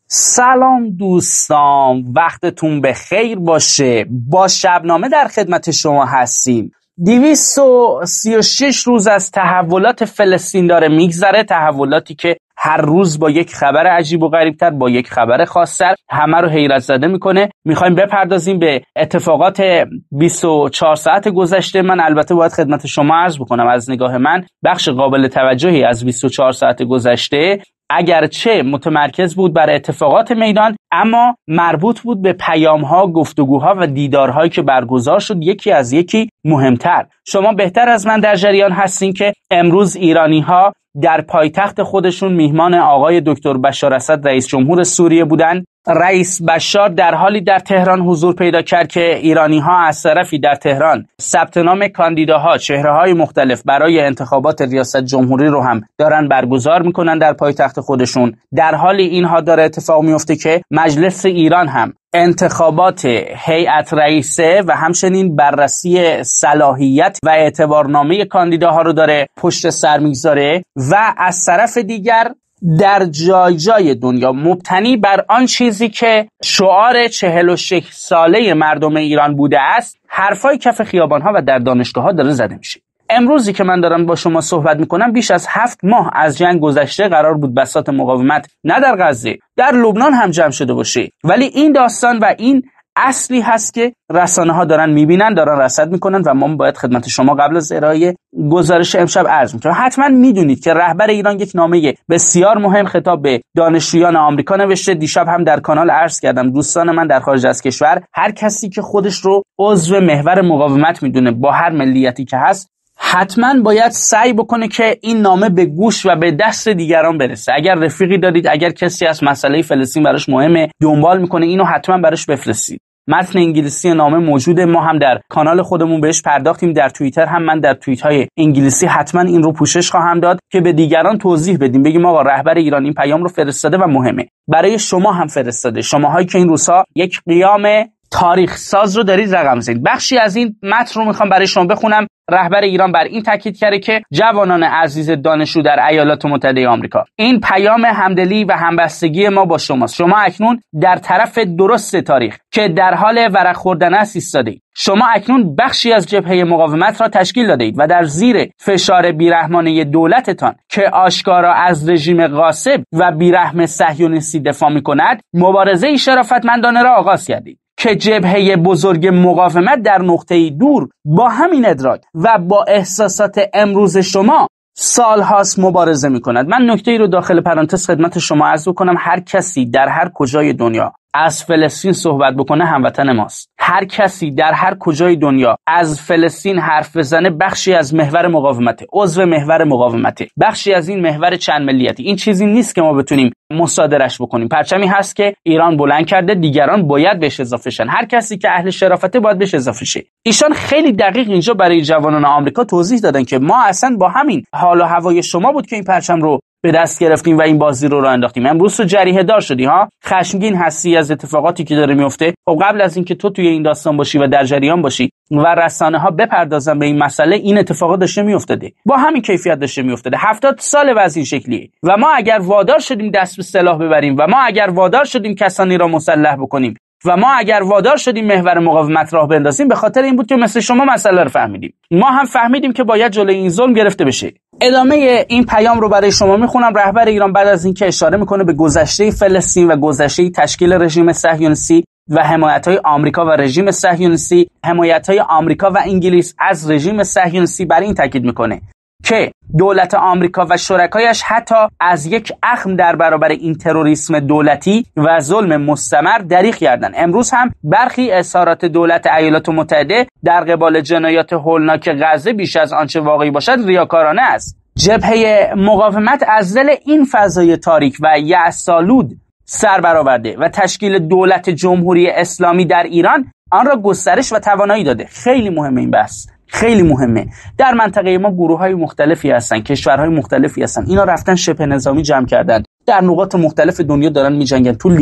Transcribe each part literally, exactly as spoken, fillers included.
سلام دوستان، وقتتون بخیر باشه. با شبنامه در خدمت شما هستیم. دویست و سی و شش روز از تحولات فلسطین داره میگذره، تحولاتی که هر روز با یک خبر عجیب و غریبتر، با یک خبر خاصتر همه رو حیرت زده میکنه. میخوایم بپردازیم به اتفاقات بیست و چهار ساعت گذشته. من البته باید خدمت شما عرض بکنم از نگاه من بخش قابل توجهی از بیست و چهار ساعت گذشته اگرچه متمرکز بود بر اتفاقات میدان، اما مربوط بود به پیام‌ها، گفتگوها و دیدارهایی که برگزار شد، یکی از یکی مهمتر. شما بهتر از من در جریان هستین که امروز ایرانی‌ها در پایتخت خودشون میهمان آقای دکتر بشار اسد رئیس جمهور سوریه بودند. رئیس بشار در حالی در تهران حضور پیدا کرد که ایرانی‌ها از طرفی در تهران ثبت نام کاندیداها، چهره‌های مختلف برای انتخابات ریاست جمهوری رو هم دارن برگزار میکنن در پایتخت خودشون. در حالی اینها داره اتفاق میفته که مجلس ایران هم انتخابات هیئت رئیسه و همچنین بررسی صلاحیت و اعتبارنامه کاندیداها رو داره پشت سر میگذاره و از طرف دیگر در جای جای دنیا مبتنی بر آن چیزی که شعار چهل و شش ساله مردم ایران بوده است، حرفای کف خیابان‌ها و در دانشگاه‌ها داره زده میشه. امروزی که من دارم با شما صحبت میکنم بیش از هفت ماه از جنگ گذشته، قرار بود بساط مقاومت نه در غزه، در لبنان هم جمع شده باشه، ولی این داستان و این اصلی هست که رسانه ها دارن میبینن، دارن رصد میکنن و ما باید خدمت شما قبل از ارائه گزارش امشب عرض میکنم. حتما میدونید که رهبر ایران یک نامه بسیار مهم خطاب به دانشجویان آمریکا نوشته. دیشب هم در کانال عرض کردم دوستان من در خارج از کشور، هر کسی که خودش رو عضو محور مقاومت میدونه با هر ملیتی که هست، حتما باید سعی بکنه که این نامه به گوش و به دست دیگران برسه. اگر رفیقی دارید، اگر کسی از مسئله فلسطین براش مهمه، دنبال میکنه، اینو حتما براش بفرستید. متن انگلیسی نامه موجوده، ما هم در کانال خودمون بهش پرداختیم، در توییتر هم من در توییت های انگلیسی حتما این رو پوشش خواهم داد که به دیگران توضیح بدیم، بگیم آقا رهبر ایران این پیام رو فرستاده و مهمه. برای شما هم فرستاده، شماهایی که این روزها یک قیام تاریخ ساز رو دارید رقم زنید. بخشی از این متن رو میخوام برای شما بخونم. رهبر ایران بر این تاکید کرده که جوانان عزیز دانشجو در ایالات متحده آمریکا، این پیام همدلی و همبستگی ما با شماست. شما اکنون در طرف درست تاریخ که در حال ورق خوردن است ایستادید. شما اکنون بخشی از جبهه مقاومت را تشکیل دادید و در زیر فشار بیرحمانه دولتتان که آشکارا از رژیم غاصب و بیرحم صهیونیستی دفاع می‌کند، مبارزه شرافتمندانه را آغاز کردید که جبهه بزرگ مقاومت در نقطه‌ای دور با همین ادراک و با احساسات امروز شما سالهاست مبارزه می‌کند. من نکته‌ای رو داخل پرانتز خدمت شما عرض بکنم. هر کسی در هر کجای دنیا از فلسطین صحبت بکنه هموطن ماست. هر کسی در هر کجای دنیا از فلسطین حرف بزنه بخشی از محور مقاومته، عضو محور مقاومته، بخشی از این محور چند ملیتی. این چیزی نیست که ما بتونیم مصادرهش بکنیم. پرچمی هست که ایران بلند کرده، دیگران باید بهش اضافه شن. هر کسی که اهل شرافته باید بهش اضافه شه. ایشان خیلی دقیق اینجا برای جوانان آمریکا توضیح دادن که ما اصلا با همین حال و هوای شما بود که این پرچم رو به دست گرفتیم و این بازی رو راه انداختیم. امروز تو جریحه دار شدی ها، خشمگین هستی از اتفاقاتی که داره میفته. خب قبل از اینکه تو توی این داستان باشی و در جریان باشی و رسانه ها بپردازن به این مسئله، این اتفاقات داشته میافتاده، با همین کیفیت داشته میافتاده. هفتاد سال وضع این شکلیه و ما اگر وادار شدیم دست به سلاح ببریم و ما اگر وادار شدیم کسانی را مسلح بکنیم و ما اگر وادار شدیم محور مقاومت راه بندازیم، به خاطر این بود که مثل شما مسئله رو فهمیدیم. ما هم فهمیدیم که باید جلوی این ظلم گرفته بشه. ادامه این پیام رو برای شما میخونم. رهبر ایران بعد از اینکه اشاره میکنه به گذشته فلسطین و گذشته تشکیل رژیم صهیونیستی و حمایت‌های آمریکا و رژیم صهیونیستی، حمایت‌های آمریکا و انگلیس از رژیم صهیونیستی، بر این تاکید میکنه که دولت آمریکا و شرکایش حتی از یک اخم در برابر این تروریسم دولتی و ظلم مستمر دریغ کردند. امروز هم برخی اظهارات دولت ایالات متحده در قبال جنایات هولناک غزه بیش از آنچه واقعی باشد ریاکارانه است. جبهه مقاومت از دل این فضای تاریک و یأس‌آلود سر برآورده و تشکیل دولت جمهوری اسلامی در ایران آن را گسترش و توانایی داده. خیلی مهمه این بحث، خیلی مهمه. در منطقه ما گروه‌های مختلفی هستن، کشورهای مختلفی هستن، اینا رفتن شبه نظامی جمع کردن، در نقاط مختلف دنیا دارن می‌جنگن. تو لیبی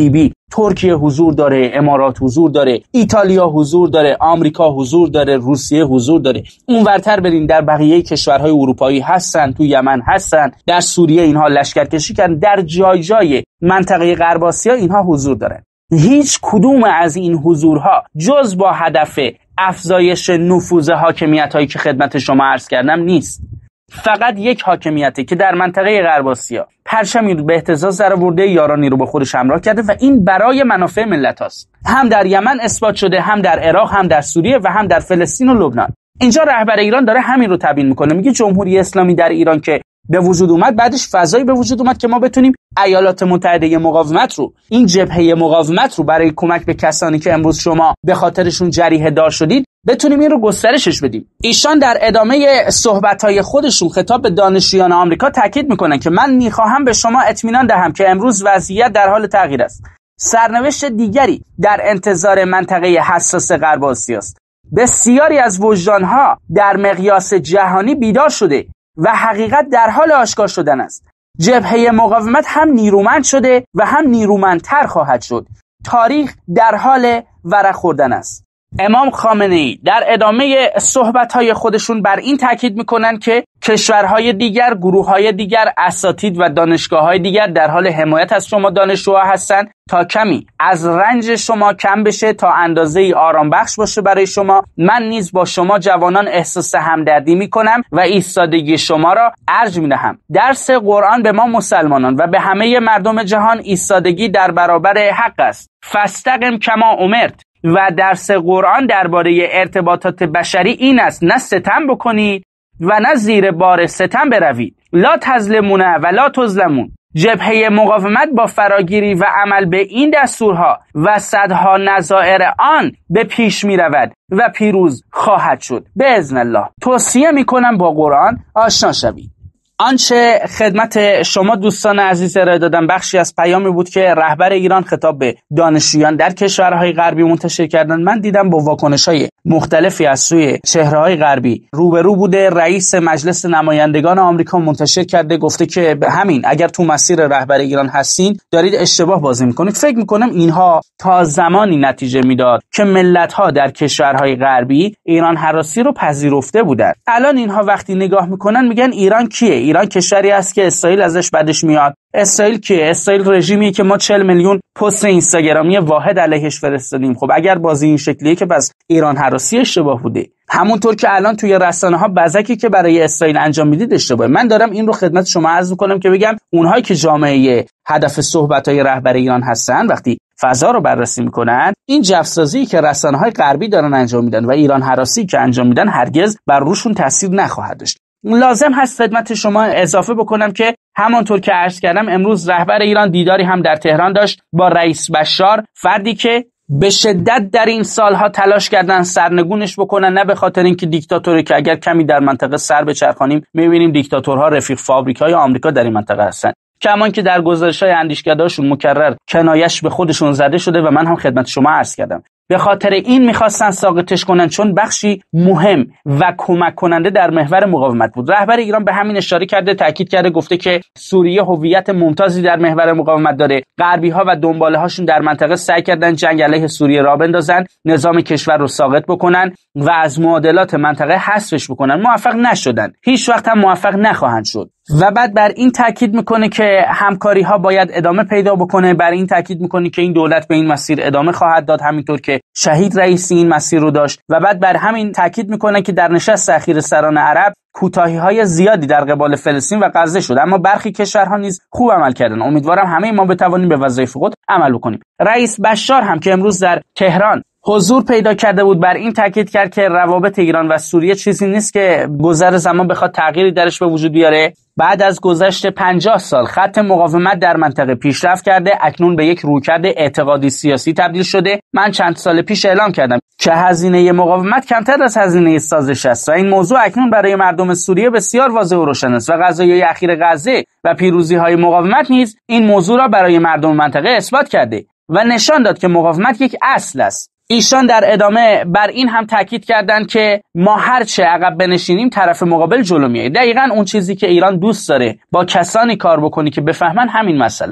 ترکیه حضور داره، امارات حضور داره، ایتالیا حضور داره، آمریکا حضور داره، روسیه حضور داره. اونورتر برین در بقیه کشورهای اروپایی هستن، تو یمن هستن، در سوریه اینها لشکرکشی کردن، در جای جای منطقه غرب آسیا اینها حضور دارن. هیچ کدوم از این حضورها جز با هدف افزایش نفوذ حاکمیت‌هایی که خدمت شما عرض کردم نیست. فقط یک حاکمیته که در منطقه غرب آسیا پرچمی رو به اهتزاز درآورده، یارانی رو با خودش همراه کرده و این برای منافع ملت هاست. هم در یمن اثبات شده، هم در عراق، هم در سوریه و هم در فلسطین و لبنان. اینجا رهبر ایران داره همین رو تبیین میکنه. میگه جمهوری اسلامی در ایران که به وجود اومد، بعدش فضایی به وجود اومد که ما بتونیم ایالات متحده مقاومت رو، این جبهه مقاومت رو برای کمک به کسانی که امروز شما به خاطرشون جریحه دار شدید بتونیم این رو گسترشش بدیم. ایشان در ادامه صحبت‌های خودشون خطاب به دانشجویان آمریکا تاکید میکنن که من میخواهم به شما اطمینان دهم که امروز وضعیت در حال تغییر است. سرنوشت دیگری در انتظار منطقه حساس غرب آسیا است. بسیاری از وجدانها در مقیاس جهانی بیدار شده و حقیقت در حال آشکار شدن است. جبهه مقاومت هم نیرومند شده و هم نیرومندتر خواهد شد. تاریخ در حال ورق خوردن است. امام خامنه‌ای در ادامه صحبت‌های خودشون بر این تاکید میکنن که کشورهای دیگر، گروه‌های دیگر، اساتید و دانشگاه‌های دیگر در حال حمایت از شما دانشجوها هستند تا کمی از رنج شما کم بشه، تا اندازه‌ای آرام بخش باشه برای شما. من نیز با شما جوانان احساس همدردی میکنم و ایستادگی شما را ارج میدهم. درس قرآن به ما مسلمانان و به همه مردم جهان ایستادگی در برابر حق است. فاستقم کما امرت. و درس قرآن درباره ارتباطات بشری این است: نه ستم بکنید و نه زیر بار ستم بروید. لا تظلمون و لا تظلمون. جبهه مقاومت با فراگیری و عمل به این دستورها و صدها نظائر آن به پیش می رود و پیروز خواهد شد باذن الله. توصیه می کنم با قرآن آشنا شوید. آنچه خدمت شما دوستان عزیز ارائه دادم بخشی از پیامی بود که رهبر ایران خطاب به دانشجویان در کشورهای غربی منتشر کردن. من دیدم با واکنش‌های مختلفی از سوی چهره‌های غربی روبرو بوده. رئیس مجلس نمایندگان آمریکا منتشر کرده، گفته که همین اگر تو مسیر رهبر ایران هستین دارید اشتباه بازی میکنید. فکر میکنم اینها تا زمانی نتیجه میداد که ملت‌ها در کشورهای غربی ایران هراسی رو پذیرفته بودن. الان اینها وقتی نگاه میکنن میگن ایران کیه؟ ایران کشوری است که اسرائیل ازش بدش میاد. اسرائیل کیه؟ اسرائیل رژیمی که ما چهل میلیون پست اینستاگرامی واحد علیهش فرستادیم. خب اگر بازی این شکلیه که بس ایران هراسی اشتباه بوده. همونطور که الان توی رسانه ها بزکی که برای اسرائیل انجام میدید اشتباهه. من دارم این رو خدمت شما عرض میکنم که بگم اونهایی که جامعه هدف صحبت‌های رهبر ایران هستن وقتی فضا رو بررسی میکنن، این جفسازی که رسانه‌های غربی دارن انجام میدن و ایران هراسی که انجام میدن هرگز بر روشون تاثیر نخواهد داشت. لازم هست خدمت شما اضافه بکنم که همانطور که عرض کردم امروز رهبر ایران دیداری هم در تهران داشت با رئیس بشار، فردی که به شدت در این سالها تلاش کردن سرنگونش بکنن، نه به خاطر اینکه دیکتاتوری که اگر کمی در منطقه سر بچرخانیم می‌بینیم دیکتاتورها رفیق فابریک‌های آمریکا در این منطقه هستن، کمان که در گزارش‌های اندیشکده‌هاشون مکرر کنایش به خودشون زده شده و من هم خدمت شما عرض کردم. به خاطر این میخواستن ساقطش کنن چون بخشی مهم و کمک کننده در محور مقاومت بود. رهبر ایران به همین اشاره کرده، تاکید کرده، گفته که سوریه هویت ممتازی در محور مقاومت داره. غربی‌ها و دنباله هاشون در منطقه سعی کردن جنگ علیه سوریه راه بندازن، نظام کشور رو ساقط بکنن و از معادلات منطقه حذفش بکنن. موفق نشدن، هیچ وقت هم موفق نخواهند شد. و بعد بر این تاکید میکنه که همکاری ها باید ادامه پیدا بکنه. بر این تاکید میکنه که این دولت به این مسیر ادامه خواهد داد، همینطور که شهید رئیسی این مسیر رو داشت. و بعد بر همین تاکید میکنه که در نشست اخیر سران عرب کوتاهی های زیادی در قبال فلسطین و غزه شد، اما برخی کشورها نیز خوب عمل کردن. امیدوارم همه ما بتوانیم به وظایف خود عمل بکنیم. رئیس بشار هم که امروز در تهران حضور پیدا کرده بود بر این تاکید کرد که روابط ایران و سوریه چیزی نیست که گذر زمان بخواد تغییری درش به وجود بیاره. بعد از گذشت پنجاه سال خط مقاومت در منطقه پیشرفت کرده، اکنون به یک رویکرد اعتقادی سیاسی تبدیل شده. من چند سال پیش اعلام کردم که هزینه مقاومت کمتر از هزینه سازش است و این موضوع اکنون برای مردم سوریه بسیار واضح و روشن است و قضایای اخیر غزه و پیروزی‌های مقاومت نیز این موضوع را برای مردم منطقه اثبات کرده و نشان داد که مقاومت یک اصل است. ایشان در ادامه بر این هم تاکید کردند که ما هرچه عقب بنشینیم طرف مقابل جلو میاد. دقیقاً اون چیزی که ایران دوست داره با کسانی کار بکنی که بفهمن همین مسئله است.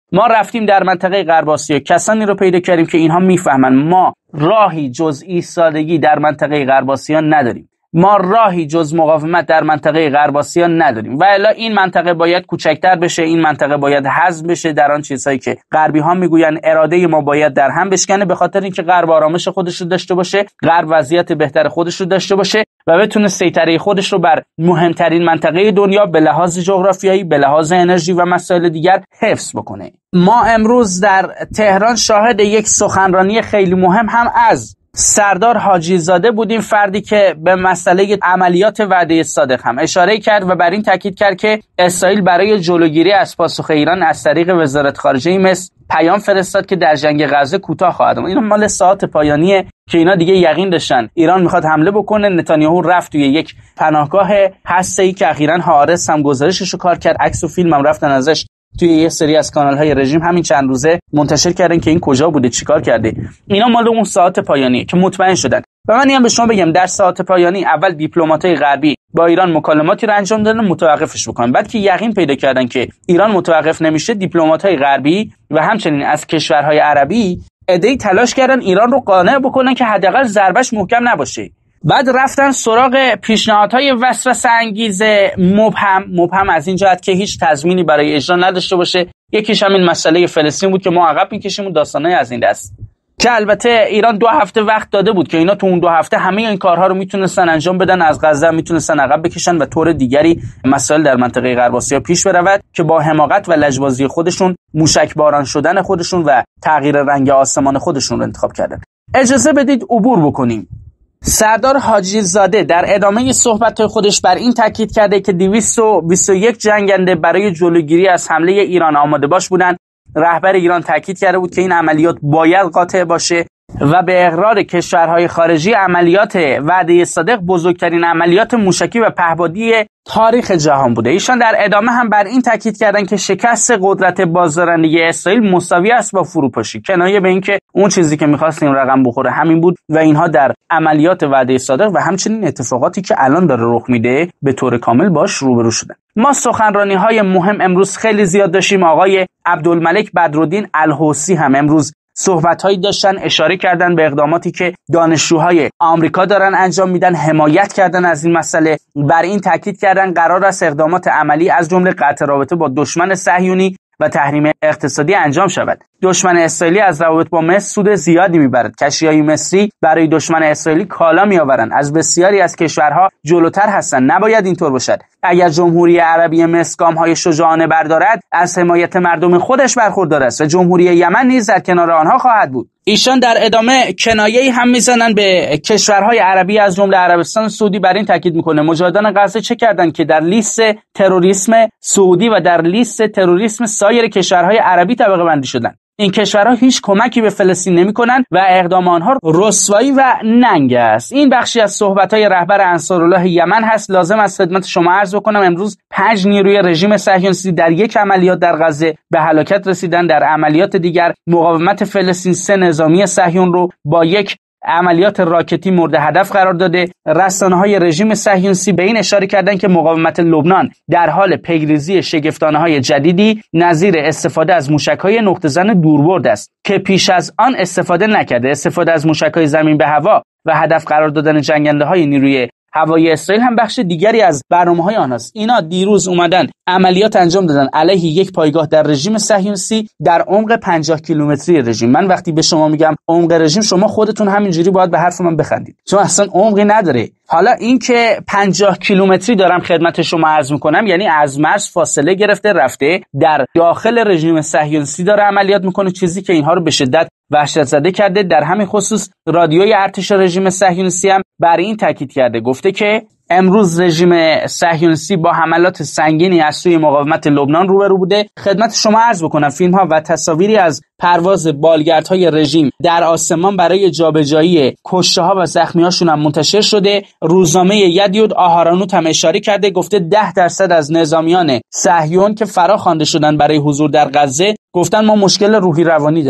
ما رفتیم در منطقه غرب آسیا، کسانی رو پیدا کردیم که اینها میفهمن ما راهی جز ایستادگی در منطقه غرب آسیا نداریم. ما راهی جز مقاومت در منطقه غرب آسیا نداریم و الا این منطقه باید کوچکتر بشه، این منطقه باید حذف بشه در آن چیزهایی که غربی ها میگوین اراده ما باید در هم بشکنه، به خاطر اینکه غرب آرامش خودش رو داشته باشه، غرب وضعیت بهتر خودش رو داشته باشه و بتونه سیطره خودش رو بر مهمترین منطقه دنیا به لحاظ جغرافیایی، به لحاظ انرژی و مسائل دیگر حفظ بکنه. ما امروز در تهران شاهد یک سخنرانی خیلی مهم هم از سردار حاجی زاده بودیم، فردی که به مسئله عملیات وعده صادق هم اشاره کرد و بر این تاکید کرد که اسرائیل برای جلوگیری از پاسخ ایران از طریق وزارت خارجه مصر پیام فرستاد که در جنگ غزه کوتاه خواهد آمد. این مال ساعات پایانیه که اینا دیگه یقین داشتن ایران میخواد حمله بکنه. نتانیاهو رفت توی یک پناهگاه هسته‌ای که اخیراً هارس هم گزارششو کار کرد، عکس و فیلم هم رفتن ازش توی یه سری از کانال‌های رژیم همین چند روزه منتشر کردن که این کجا بوده، چیکار کرده. اینا مال اون ساعات پایانیه که مطمئن شدن. و من هم به شما بگم در ساعات پایانی اول دیپلمات‌های غربی با ایران مکالماتی رو انجام دادن متوقفش بکنن، بعد که یقین پیدا کردن که ایران متوقف نمیشه، دیپلمات‌های غربی و همچنین از کشورهای عربی ایده تلاش کردن ایران رو قانع بکنن که حداقل ضربش محکم نباشه. بعد رفتن سراغ پیشنهادهای وسوسه انگیز مبهم مبهم از این جهت که هیچ تضمینی برای اجرا نداشته باشه. یکیش همین مسئله فلسطین بود که ما عقب میکشیم و داستانای از این دست، که البته ایران دو هفته وقت داده بود که اینا تو اون دو هفته همه این کارها رو میتونستن انجام بدن، از غزه میتونستن عقب بکشن و طور دیگری مسائل در منطقه غرب آسیا پیش برود که با حماقت و لجبازی خودشون موشک باران شدن خودشون و تغییر رنگ آسمان خودشون رو انتخاب کردن. اجازه بدید عبور بکنیم. سردار حاجی زاده در ادامه صحبت‌های خودش بر این تاکید کرده که دویست و بیست و یک جنگنده برای جلوگیری از حمله ایران آماده باش بودند. رهبر ایران تاکید کرده بود که این عملیات باید قاطع باشه و به اقرار کشورهای خارجی عملیات وعده صادق بزرگترین عملیات موشکی و پهپادی تاریخ جهان بوده. ایشان در ادامه هم بر این تاکید کردند که شکست قدرت بازدارنده اسرائیل مساوی است با فروپاشی، کنایه به این که اون چیزی که می‌خواستیم رقم بخوره همین بود و اینها در عملیات وعده صادق و همچنین اتفاقاتی که الان داره رخ میده به طور کامل باش روبرو شدن. ما سخنرانی‌های مهم امروز خیلی زیاد داشتیم. آقای عبدالملک بدرالدین الحوثی هم امروز صحبت‌هایی داشتن، اشاره کردن به اقداماتی که دانشجوهای آمریکا دارن انجام میدن، حمایت کردن از این مسئله، بر این تاکید کردن قرار است اقدامات عملی از جمله قطع رابطه با دشمن صهیونی و تحریم اقتصادی انجام شود. دشمن اسرائیلی از روابط با مصر سود زیادی میبرد. کشتی‌های مصری برای دشمن اسرائیلی کالا میآورند، از بسیاری از کشورها جلوتر هستند. نباید اینطور باشد. اگر جمهوری عربی مصر گام‌های شجاعانه بردارد، از حمایت مردم خودش برخوردار است و جمهوری یمن نیز در کنار آنها خواهد بود. ایشان در ادامه کنایه‌ای هم میزنن به کشورهای عربی از جمله عربستان سعودی، بر این تاکید میکنه مجاهدان غزه چه کردن که در لیست تروریسم سعودی و در لیست تروریسم سایر کشورهای عربی طبقه بندی شدن. این کشورها هیچ کمکی به فلسطین نمی‌کنند و اقدام آنها رسوایی و ننگ است. این بخشی از صحبت‌های رهبر انصارالله یمن هست. لازم است خدمت شما عرض بکنم امروز پنج نیروی رژیم صهیونیستی در یک عملیات در غزه به هلاکت رسیدن. در عملیات دیگر مقاومت فلسطین سه نظامی صهیون رو با یک عملیات راکتی مورد هدف قرار داده. رسانه‌های رژیم صهیونیستی به این اشاره کردند که مقاومت لبنان در حال پیگیری شگفتانه‌های جدیدی نظیر استفاده از موشک‌های نقطه‌زن دوربرد است که پیش از آن استفاده نکرده. استفاده از موشک‌های زمین به هوا و هدف قرار دادن جنگنده‌های نیروی هوایی اسرائیل هم بخش دیگری از برنامه‌های آنهاست. اینا دیروز اومدن عملیات انجام دادن علیه یک پایگاه در رژیم صهیونیستی در عمق پنجاه کیلومتری رژیم. من وقتی به شما میگم عمق رژیم، شما خودتون همینجوری باید به حرف من بخندید، چون اصلا عمقی نداره. حالا این که پنجاه کیلومتری دارم خدمت شما عرض میکنم، یعنی از مرز فاصله گرفته رفته در داخل رژیم صهیونیستی داره عملیات میکنه، چیزی که اینها رو به شدت وحشت زده کرده. در همین خصوص رادیوی ارتش رژیم صهیونیستی هم بر این تاکید کرده، گفته که امروز رژیم صهیونیستی با حملات سنگینی از سوی مقاومت لبنان روبرو بوده. خدمت شما عرض بکنم فیلم ها و تصاویری از پرواز بالگردهای رژیم در آسمان برای جابجایی کشته ها و زخمی هاشون هم منتشر شده. روزنامه یدیوت آهارانوت هم اشاره کرده، گفته ده درصد از نظامیان صهیون که فرا خوانده شدن برای حضور در غزه گفتن ما مشکل روحی روانی داریم.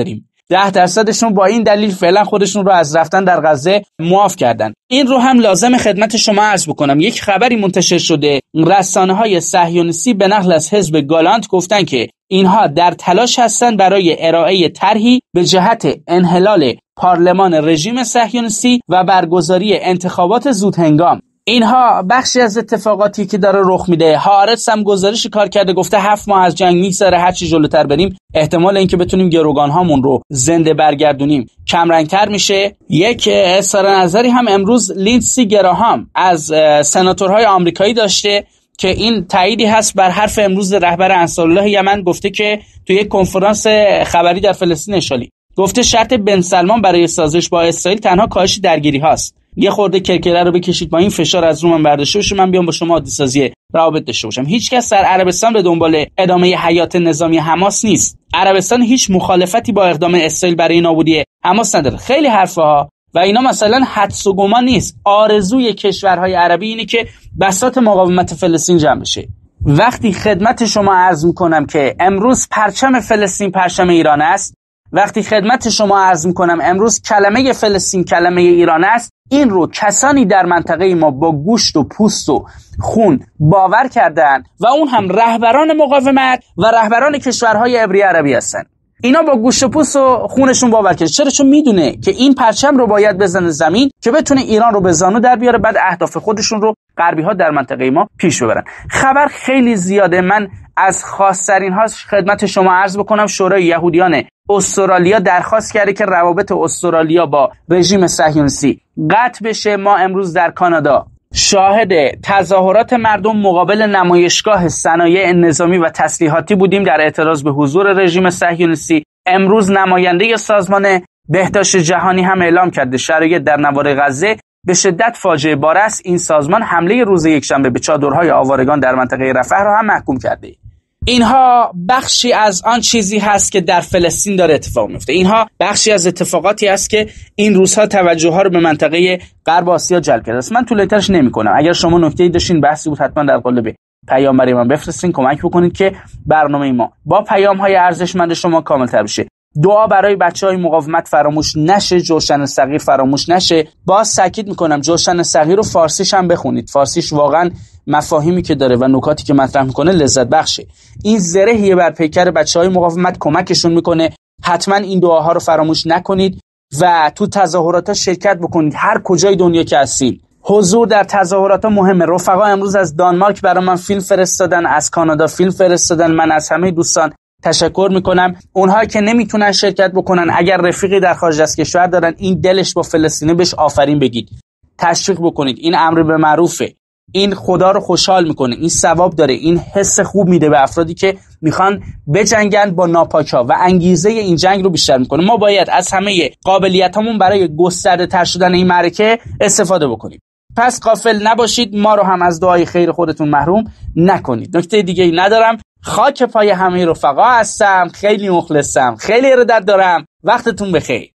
ده درصدشون با این دلیل فعلا خودشون رو از رفتن در غزه معاف کردن. این رو هم لازم خدمت شما عرض بکنم. یک خبری منتشر شده، رسانه‌های صهیونیستی به نقل از حزب گالانت گفتن که اینها در تلاش هستند برای ارائه طرحی به جهت انحلال پارلمان رژیم صهیونیستی و برگزاری انتخابات زودهنگام. اینها بخشی از اتفاقاتی که داره رخ میده. هارتس هم گزارش کار کرده، گفته هفت ماه از جنگ میگذره، هر چی جلوتر بریم احتمال اینکه بتونیم گروگان هامون رو زنده برگردونیم کمرنگتر میشه. یک اظهار نظری هم امروز لیندسی گراهام از سناتورهای آمریکایی داشته که این تاییدی هست بر حرف امروز رهبر انصارالله یمن. گفته که تو یک کنفرانس خبری در فلسطین اشغالی گفته شرط بن سلمان برای سازش با اسرائیل تنها کاهش درگیری هاست. یه خورده کرکره رو بکشید با این فشار از رو من برداشته بشه، من بیام با شما عادی سازی روابط داشته باشم. هیچ کس در عربستان به دنبال ادامه حیات نظامی حماس نیست. عربستان هیچ مخالفتی با اقدام اسرائیل برای نابودی حماس نداره. خیلی حرفها و اینا مثلا حدس و گمان نیست. آرزوی کشورهای عربی اینه که بساط مقاومت فلسطین جمع بشه. وقتی خدمت شما عرض میکنم که امروز پرچم فلسطین پرچم ایران است، وقتی خدمت شما عرض میکنم امروز کلمه فلسطین کلمه ایران است، این رو کسانی در منطقه ما با گوشت و پوست و خون باور کردن و اون هم رهبران مقاومت و رهبران کشورهای عبری عربی هستن. اینا با گوشت و پوست و خونشون باور کردن. چرا؟ چون میدونه که این پرچم رو باید بزنه زمین که بتونه ایران رو به زانو در بیاره، بعد اهداف خودشون رو غربی ها در منطقه ما پیش ببرن. خبر خیلی زیاده، من از خاص‌ترین هاش خدمت شما عرض بکنم. شورای یهودیان استرالیا درخواست کرده که روابط استرالیا با رژیم صهیونیستی قطع بشه. ما امروز در کانادا شاهد تظاهرات مردم مقابل نمایشگاه صنایع نظامی و تسلیحاتی بودیم در اعتراض به حضور رژیم صهیونیستی. امروز نماینده سازمان بهداشت جهانی هم اعلام کرده شرایط در نوار غزه به شدت فاجعه بار است. این سازمان حمله روز یکشنبه به چادرهای آوارگان در منطقه رفح را هم محکوم کرده. اینها بخشی از آن چیزی هست که در فلسطین داره اتفاق میفته. اینها بخشی از اتفاقاتی است که این روزها توجه ها رو به منطقه غرب آسیا جلب کرده است. من طولانی‌ترش نمی‌کنم. اگر شما نکته‌ای داشتین بحثی بود حتما در قالب پیام برای من بفرستین، کمک بکنید که برنامه ما با پیام‌های ارزشمند شما کامل‌تر بشه. دعا برای بچه‌های مقاومت فراموش نشه، جوشن صغیر فراموش نشه. باز تاکید می‌کنم جوشن صغیر رو فارسیش هم بخونید. فارسیش واقعاً مفاهیمی که داره و نکاتی که مطرح میکنه لذت بخشه. این زرهیه بر پیکر بچه‌های مقاومت، کمکشون میکنه. حتما این دعاها رو فراموش نکنید و تو تظاهرات شرکت بکنید هر کجای دنیا که هستید. حضور در تظاهرات مهمه. رفقا امروز از دانمارک برای من فیلم فرستادن، از کانادا فیلم فرستادن. من از همه دوستان تشکر میکنم. اونها که نمیتونن شرکت بکنن، اگر رفیقی در خارج از کشور دارن این دلش با فلسطینه، بهش آفرین بگید، تشویق بکنید. این امر به معروفه، این خدا رو خوشحال میکنه، این ثواب داره، این حس خوب میده به افرادی که میخوان بجنگن با ناپاکا و انگیزه این جنگ رو بیشتر میکنه. ما باید از همه قابلیتامون برای گسترده تر شدن این معرکه استفاده بکنیم. پس غافل نباشید، ما رو هم از دعای خیر خودتون محروم نکنید. نکته دیگه ای ندارم. خاک پای همه رفقا هستم، خیلی مخلصم، خیلی ارادت دارم. وقتتون بخیر.